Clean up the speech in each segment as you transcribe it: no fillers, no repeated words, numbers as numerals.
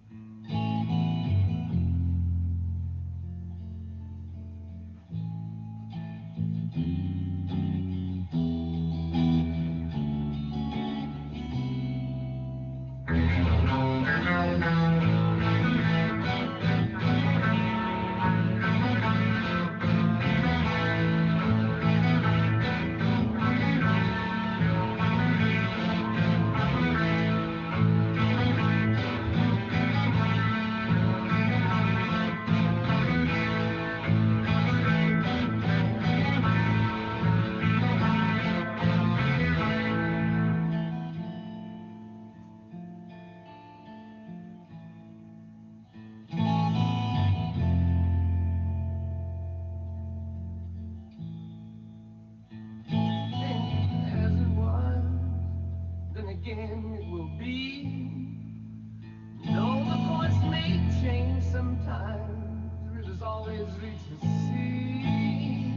Again it will be. No, the voice may change sometimes, rivers always reach the sea.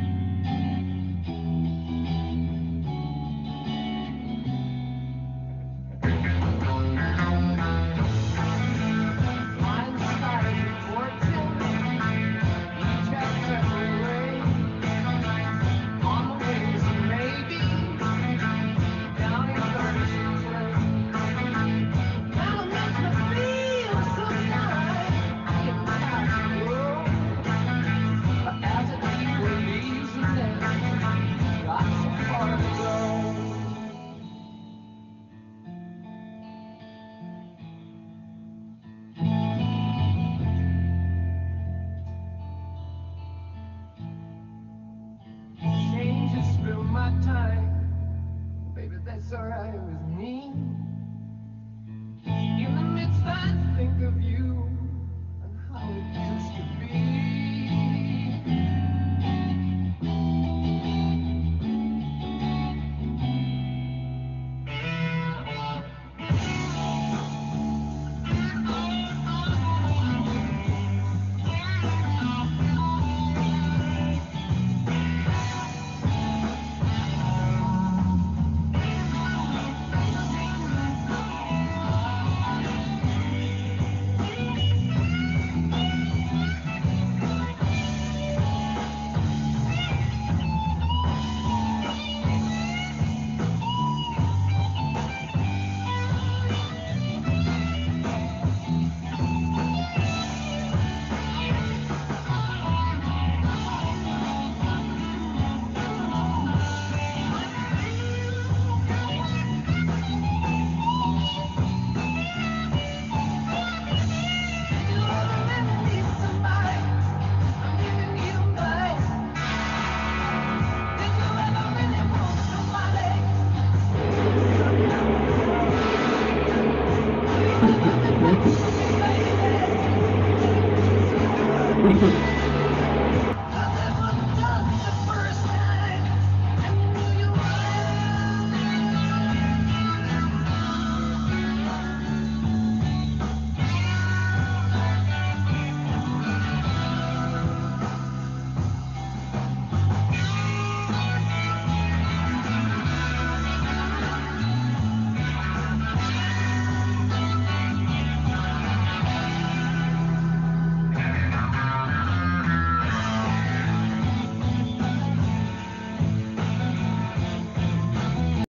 Blind side fortune, each has separate way. On the wings of maybe, down in Ferguson. My time, baby, that's alright with me. In the midst I think of you and how it used to be. Thank you.